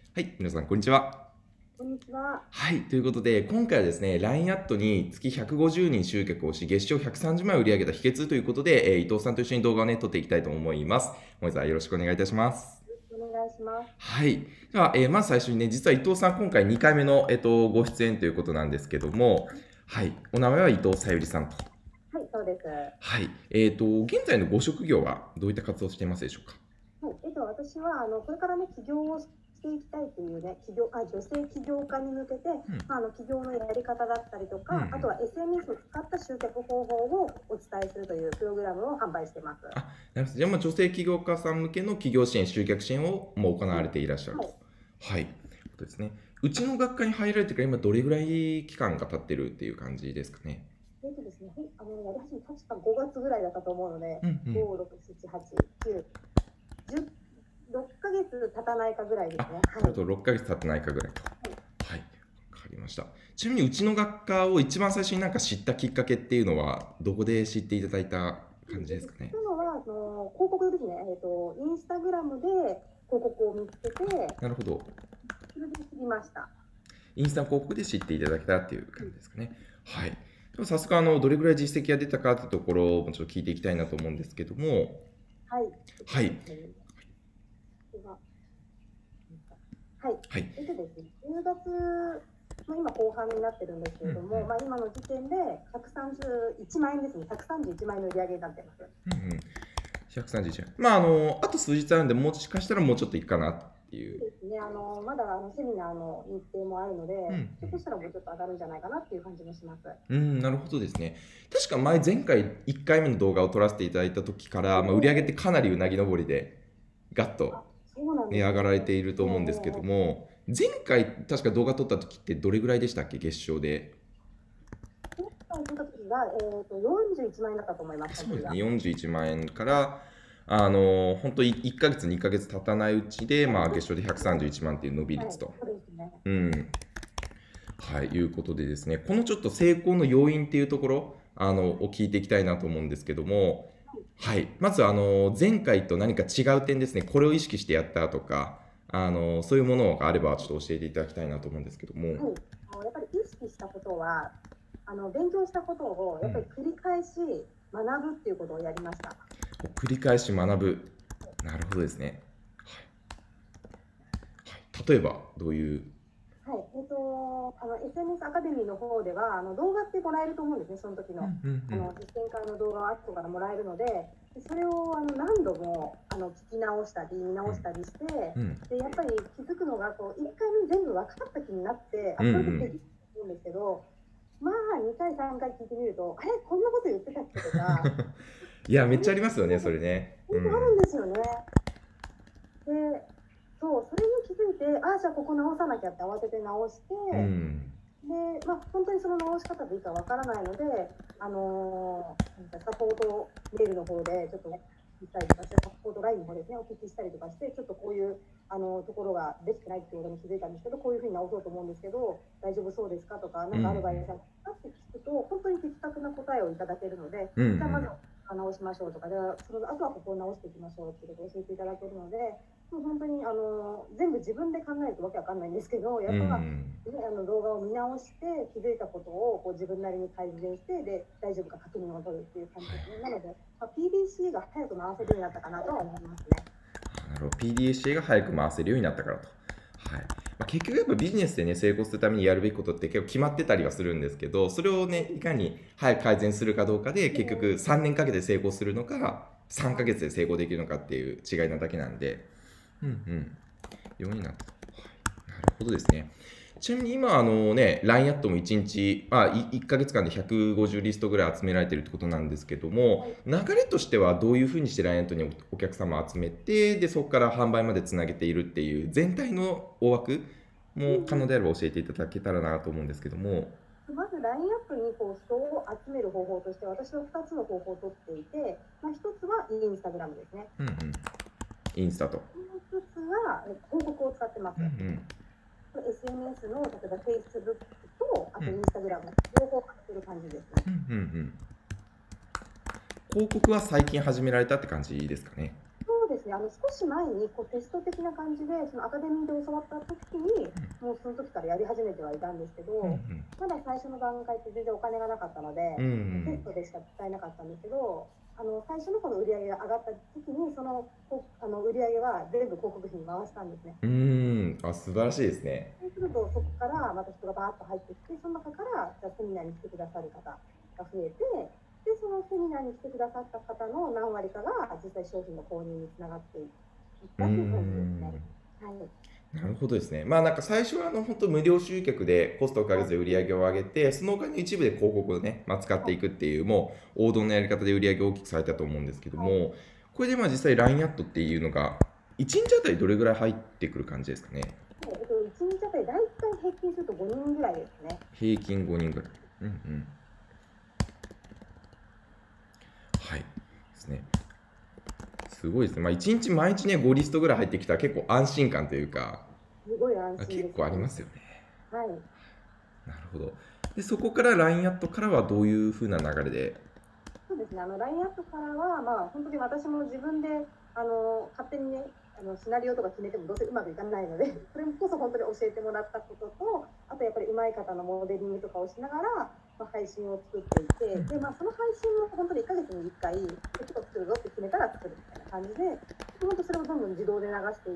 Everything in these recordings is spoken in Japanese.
はい、皆さん、こんにちは。 こんにちは。 はい、ということで、今回はですね、LINE アットに月150人集客をし、月賞130万円売り上げた秘訣ということで、伊藤さんと一緒に動画をね、撮っていきたいと思います。本日はよろしくお願いいたします。 お願いします。 はい。では、まず最初にね、実は伊藤さん、今回2回目の、ご出演ということなんですけども、はい、お名前は伊藤さゆりさんと。 はい、そうです。ははい。現在のご職業はどういった活動をしていますでしょうか？ い、私はこれからね起業をしていきたいというね、女性起業家に向けて、 うん。 起業のやり方だったりとか、 うんうん。 あとは SNS を使った集客方法をお伝えするというプログラムを販売しています。 あ、なるほど。じゃあ、女性起業家さん向けの起業支援、集客支援をもう行われていらっしゃると。 はい。 はい。ということですね。うちの学科に入られてから今どれぐらい期間が経ってるっていう感じですかね。 ですね、やり始め確か5月ぐらいだったと思うので、 うんうん。 5、6、7、8、9、10、6ヶ月経たないかぐらいですあ、 ね。はい。 なるほど。6ヶ月経ってないかぐらいと。はい。わかりました。ちなみにうちの学科を一番最初になんか知ったきっかけっていうのは、どこで知っていただいた感じですかね。 というのは、広告ですね。インスタグラムで広告を見つけて、 なるほど。 それで知りました。 インスタ広告で知っていただけたっていう感じですかね。はい。でも早速どれぐらい実績が出たかってところをちょっと聞いていきたいなと思うんですけども、 はい。 はい。 では、はい。 はい。 ですね、10月の今後半になってるんですけうんうん。 れども、今の時点で131万円ですね。131万円の売り上げになってます。 うんうん。131円。あと数日あるんで、もしかしたらもうちょっといくかなっていう。 ですね。まだセミナーの日程もあるので、 うんひょっとしたらもうちょっと上がるんじゃないかなっていう感じもします。 うん。なるほどですね。確か前回1回目の動画を撮らせていただいた時から、売り上げってかなりうなぎ登りで、ガッあ、 とそうなんですね。 上がられていると思うんですけども、前回確か動画撮った時ってどれぐらいでしたっけ、月賞で。 今回取った時が、41万円だったと思います、その時が。 そうですね、41万円から、本当1ヶ月、2ヶ月経たないうちで、月賞で131万っていう伸びはい、 率と。 そうですね。 うん。はい、いうことでですね、このちょっと成功の要因っていうところ、を聞いていきたいなと思うんですけども、はい、まず、前回と何か違う点ですね、これを意識してやったとか、そういうものがあれば、ちょっと教えていただきたいなと思うんですけども。 はい、やっぱり意識したことは、勉強したことをやっぱり繰り返し学ぶっていうことをやりました。 繰り返し学ぶ。なるほどですね。はい、例えば、どういう。 はい、SNS アカデミーの方では動画ってもらえると思うんですね、その時の。実践会の動画は後からもらえるので、それを何度も聞き直したり見直したりして、でやっぱり気づくのが1回目全部分かった気になって、これでできると思うんですけど、2回3回聞いてみると、あれこんなこと言ってたっけとかいや、めっちゃありますよね、それね。 本当あるんですよね。で、そう、それに気づいて、じゃあここ直さなきゃって慌てて直して、で、本当にその直し方でいいかわからないので、サポートメールの方でちょっと聞いたりとかして、サポートラインの方ですね、お聞きしたりとかして、ちょっとこういうところができてないっていうことに気づいたんですけど、こういうふうに直そうと思うんですけど、大丈夫そうですかとか、なんかアドバイスありますかって聞くと、本当に的確な答えをいただけるので、じゃあまず直しましょうとか、その後はここを直していきましょうっていうことを教えていただけるので、もう本当に全部自分で考えるとわけわかんないんですけど、やっぱ、動画を見直して気づいたことをこう自分なりに改善してで大丈夫か確認を取るっていう感じですね。なので、PDCA が早く回せるようになったかなとは思いますね。 なるほど。PDCA が早く回せるようになったからと。はい。結局やっぱビジネスでね、成功するためにやるべきことって結構決まってたりはするんですけど、それをね、いかに早く改善するかどうかで、結局3年かけて成功するのか、3ヶ月で成功できるのかっていう違いなだけなんで、ようになった。はい、なるほどですね。ちなみに今、LINE アットも1日、1ヶ月間で150リストぐらい集められているってことなんですけども、流れとしてはどういうふうにして LINE アットにお客様を集めて、で、そこから販売までつなげているっていう全体の大枠も可能であれば教えていただけたらなと思うんですけども。 まず LINE アップに人を集める方法として私は2つの方法をとっていて、1つはインスタグラムですね。 インスタと。 もう1つは広告を使ってます。SNS の例えば Facebook とあとインスタグラム、両方買ってる感じですね。 広告は最近始められたって感じですかね。 そうでですね、少し前にこうテスト的な感じで、そのアカデミーで教わった時に、もうその時からやり始めてはいたんですけど、まだ最初の段階って全然お金がなかったので、テストでしか使えなかったんですけど、最初のこの売り上げが上がった時に、その売り上げは全部広告費に回したんですね。 素晴らしいですね。 そうすると、そこからまた人がバーッと入ってきて、その中からじゃあセミナーに来てくださる方が増えて、でそのセミナーに来てくださった方の何割かが実際商品の購入につながっていったという感じですね。はい、 なるほどですね。なんか最初は本当無料集客でコストをかけず売り上げを上げて、そのお金の一部で広告をね、使っていくっていう、もう王道のやり方で売り上げを大きくされたと思うんですけども、これで実際 LINE アットっていうのが1日あたりどれぐらい入ってくる感じですかね。 1日あたり大体平均すると5人ぐらいですね。 平均5人ぐらい。はい。ですね。すごいですね。1日毎日ね、5リストぐらい入ってきたら結構安心感というか、 すごい安心です、ね。 結構ありますよね。 はい。なるほど。で、そこから LINE アットからはどういう風な流れで？ そうですね。LINE アットからは、本当に私も自分で勝手にね、シナリオとか決めてもどうせうまくいかないので、それこそ本当に教えてもらったことと、あとやっぱり上手い方のモデリングとかをしながら、配信を作っていて、で、その配信も本当に1ヶ月に1回、ちょっと作るぞって決めたら作るみたいな感じで、本当それをどんどん自動で流していって、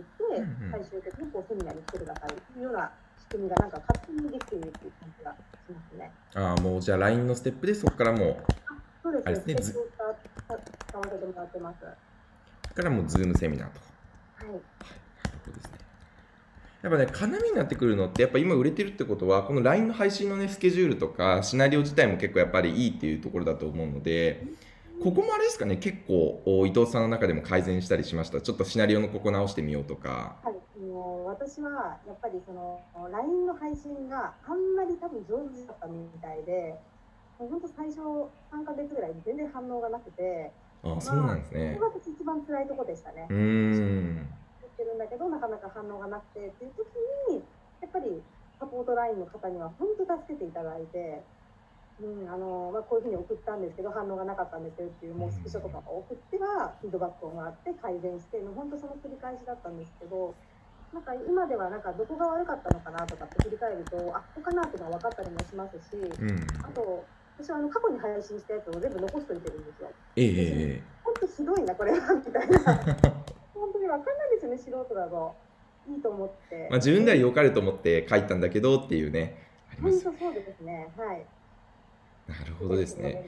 最終的にセミナーに来てくださいっていうような仕組みがなんか勝手にできているっていう感じがしますね。 もうじゃあ LINE のステップでそこからもう、 そうですね、使わせてもらってます。 からもう Zoom セミナーと。 はい。なるほどですね。やっぱね、要になってくるのって、やっぱ今売れてるってことは、この LINE の配信のね、スケジュールとか、シナリオ自体も結構やっぱりいいっていうところだと思うので、ここもあれですかね、結構伊藤さんの中でも改善したりしました。ちょっとシナリオのここ直してみようとか。 はい、私はやっぱりその LINE の配信があんまり多分上手だったみたいで、もう本当最初3ヶ月ぐらい全然反応がなくて、 そうなんですね。 それが私一番辛いところでしたね。言ってるんだけどなかなか反応がなくてっていう時に、やっぱりサポート LINE の方には本当助けていただいて、こういうふうに送ったんですけど反応がなかったんですよっていうもうスクショとかを送ってはフィードバックをもらって改善しての本当その繰り返しだったんですけど、なんか今ではなんかどこが悪かったのかなとかって振り返ると、ここかなっていうのは分かったりもしますし、あと私は過去に配信したやつを全部残しといてるんですよ。本当ひどいなこれはみたいな本当に分かんないですよね、素人だと。いいと思って、 自分では良かれと思って書いたんだけどっていうね、 あります。本当そうですね。はい。 なるほどですね。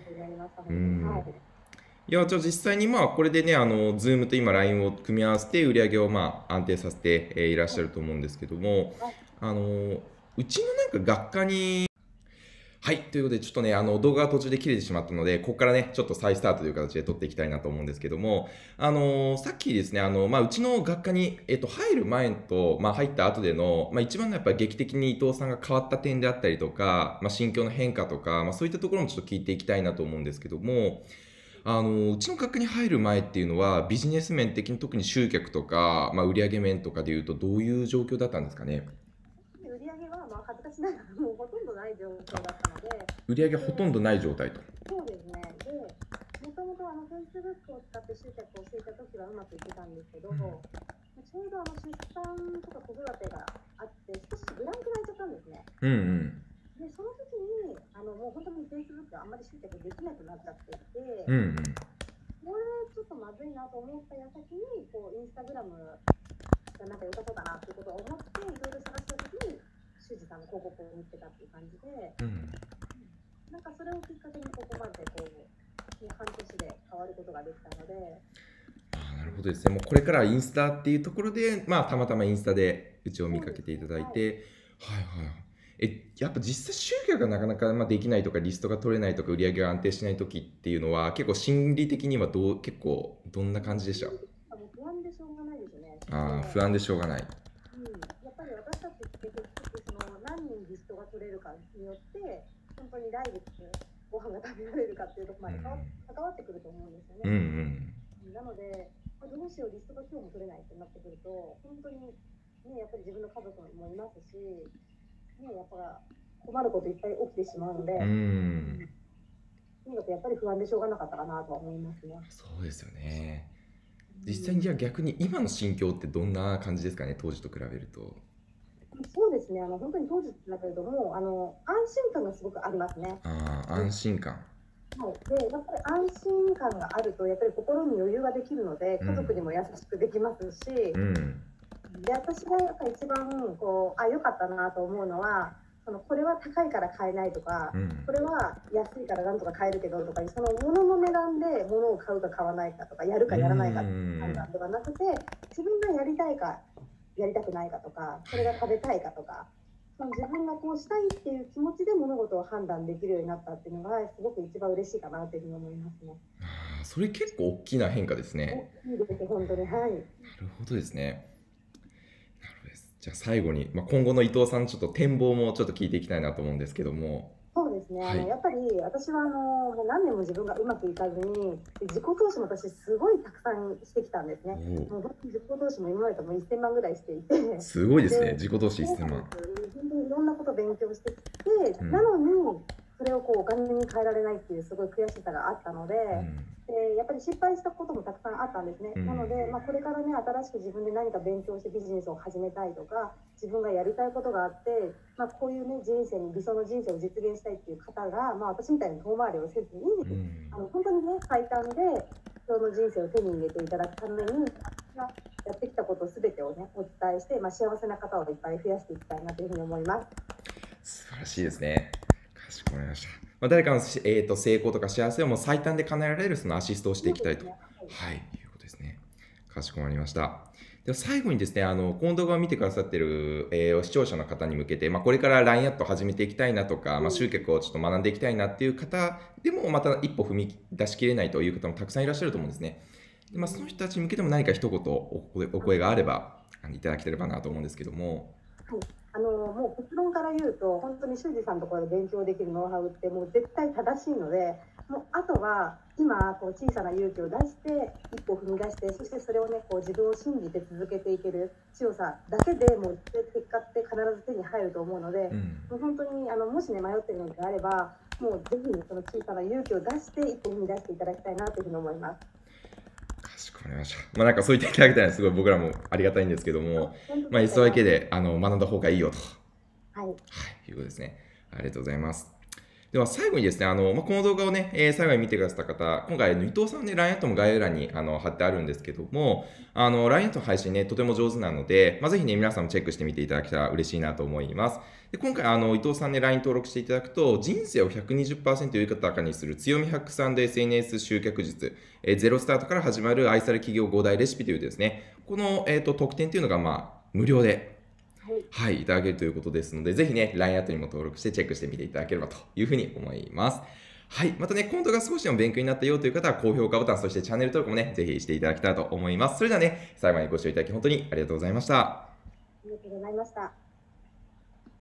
いや、じゃあ実際にこれでね、Zoom と今 LINE を組み合わせて売り上げを安定させていらっしゃると思うんですけども、うちのなんか学科に、はい、ということでちょっとね、動画が途中で切れてしまったので、ここからね、ちょっと再スタートという形で撮っていきたいなと思うんですけども、さっきですね、うちの学科に、入る前と、入った後での、一番のやっぱり劇的に伊藤さんが変わった点であったりとか、心境の変化とか、そういったところもちょっと聞いていきたいなと思うんですけども、うちの学科に入る前っていうのは、ビジネス面的に特に集客とか、売上面とかでいうと、どういう状況だったんですかね。 売上は恥ずかしながらもうほとんどない状況だったので、 売上ほとんどない状態と。 そうですね。で、もともとFacebook を使って集客をしていた時はうまくいってたんですけど、ちょうど出産とか子育てがあって、少しブランクが空いちゃったんですね。で、その時にもう本当に Facebook があんまり集客できなくなっちゃっていて、これちょっとまずいなと思った矢先にインスタグラムがなんか良さそうだなっていうことを思っていろいろ探した時に修二さんの広告を見つけたっていう感じで、なんかそれをきっかけにここまで半年で変わることができたので。 なるほどですね。もうこれからインスタっていうところで、たまたまインスタでうちを見かけていただいて、やっぱ実際集客がなかなかできないとかリストが取れないとか売り上げが安定しない時っていうのは結構心理的には結構どんな感じでした？ 不安でしょうがないですね。 不安でしょうがない。 やっぱり私たちって結局何人リストが取れるかによって本当に来月ご飯が食べられるかっていうところまで関わってくると思うんですよね。なのでどうしようリストが今日も取れないってなってくると本当にねやっぱり自分の家族もいますし。やっぱ困ることいっぱい起きてしまうので、とにかくやっぱり不安でしょうがなかったかなとは思いますね。 そうですよね。 実際にじゃあ逆に今の心境ってどんな感じですかね、当時と比べると。 そうですね、本当に当時だけれども、安心感がすごくありますね。 ああ、安心感。 はい、でやっぱり安心感があると、やっぱり心に余裕ができるので、家族にも優しくできますし、 うん。 で私がやっぱり一番良かったなと思うのは、これは高いから買えないとか、 うん。 これは安いからなんとか買えるけどとか、その物の値段で物を買うか買わないかとか、やるかやらないかっていう判断ではなくて、自分がやりたいかやりたくないかとか、これが食べたいかとか、その自分がこうしたいっていう気持ちで物事を判断できるようになったっていうのが、すごく一番嬉しいかなというふうに思いますね。 ああ、それ結構大きな変化ですね。 いいですね、本当に。はい。 なるほどですね。なるほどです。じゃあ最後に、今後の伊藤さんのちょっと展望もちょっと聞いていきたいなと思うんですけども。 そうですね、 はい。 やっぱり私はもう何年も自分がうまくいかずに、自己投資も私、すごいたくさんしてきたんですね。 おお、 もう本当に自己投資も今までとも1000万ぐらいしていて、 すごいですね。 で、 自己投資1000 そうなんで万。 すよね、本当にいろんなことを勉強してきて、 うん。 なのに、それをお金に変えられないっていうすごい悔しさがあったので、 うん。 やっぱり失敗したこともたくさんあったんですね。 うん。 なので、これからね、新しく自分で何か勉強してビジネスを始めたいとか、自分がやりたいことがあって、こういうね、人生に、理想の人生を実現したいっていう方が、私みたいに遠回りをせずに、 うん。 本当にね、最短で理想の人生を手に入れていただくために、やってきたことすべてをね、お伝えして、幸せな方をいっぱい増やしていきたいなというふうに思います。 素晴らしいですね。かしこまりました。誰かの成功とか幸せをもう最短で叶えられるそのアシストをしていきたいと、 そうですね。はい。 はい、いうことですね。かしこまりました。では最後にですね、この動画を見てくださっている、視聴者の方に向けて、これから LINE アット始めていきたいなとか、集客をちょっと学んでいきたいなっていう方でも、また一歩踏み出しきれないという方もたくさんいらっしゃると思うんですね。でその人たちに向けても何か一言お声があればいただければなと思うんですけども。 はい、もう結論から言うと、本当に修二さんのところで勉強できるノウハウってもう絶対正しいので、もうあとは今小さな勇気を出して一歩踏み出して、そしてそれをね自分を信じて続けていける強さだけでもう結果って必ず手に入ると思うので、もう本当にもしね迷っているのであれば、もうぜひその小さな勇気を出して一歩踏み出していただきたいなというふうに思います。 かしこまりました。なんかそう言っていただけたらすごい僕らもありがたいんですけども、磯分けで学んだ方がいいよと、 はい、 いうことですね。ありがとうございます。では最後にですね、この動画をね、最後に見てくださった方、今回、伊藤さんね、LINE アットも概要欄に貼ってあるんですけども、LINE アットの配信ね、とても上手なので、ぜひね、皆さんもチェックしてみていただけたら嬉しいなと思います。で今回、伊藤さんね、LINE 登録していただくと、人生を 120% 豊かにする強み発散で SNS 集客術、ゼロスタートから始まる愛され企業5大レシピというですね、この、特典というのが、無料ではい、いただけるということですので、ぜひね、LINE アットにも登録してチェックしてみていただければというふうに思います。はい、またね、コントが少しでも勉強になったよという方は、高評価ボタン、そしてチャンネル登録もね、ぜひしていただきたいと思います。それではね、最後までご視聴いただき本当にありがとうございました。 ありがとうございました。